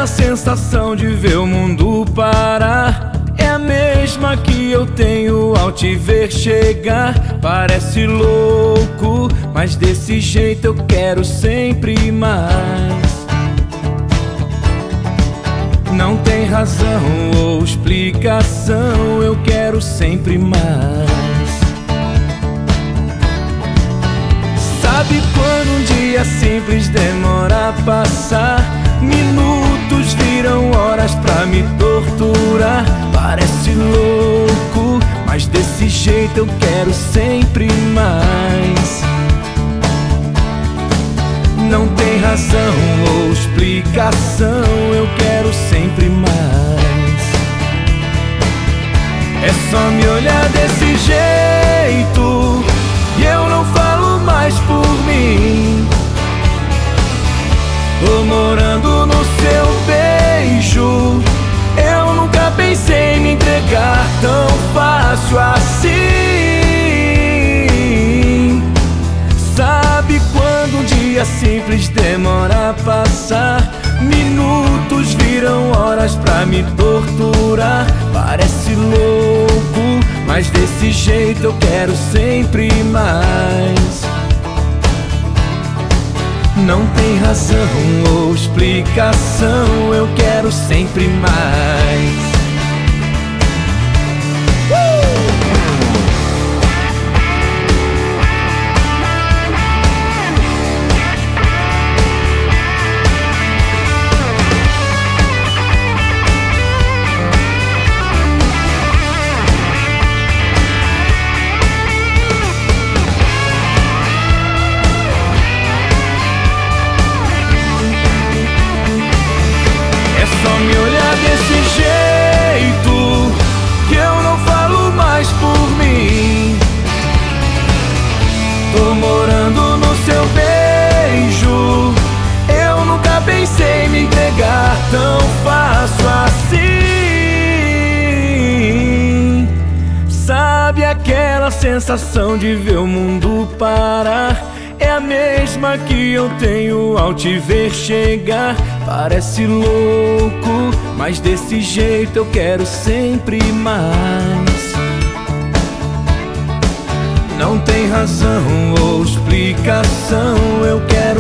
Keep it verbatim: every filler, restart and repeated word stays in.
aquela sensação de ver o mundo parar. É a mesma que eu tenho ao te ver chegar. Parece louco, mas desse jeito eu quero sempre mais. Não tem razão ou explicação, eu quero sempre mais. Sabe quando um dia simples demora a passar? Minutos viram horas pra me torturar. Parece louco, mas desse jeito eu quero sempre mais. Não tem razão ou explicação, eu quero sempre mais. É só me olhar desse jeito e eu não falo mais por mim. Tô morando no seu beijo, eu nunca pensei em me entregar tão fácil assim. Sabe quando um dia simples demora a passar? Minutos viram horas pra me torturar. Parece louco, mas desse jeito eu quero sempre mais. Não tem razão ou explicação, eu quero sempre mais. Só me olhar desse jeito que eu não falo mais por mim. Tô morando no seu beijo, eu nunca pensei em me entregar tão fácil assim. Sabe aquela sensação de ver o mundo parar? É a mesma que eu tenho ao te ver chegar. Parece louco, mas desse jeito eu quero sempre mais. Não tem razão ou explicação, eu quero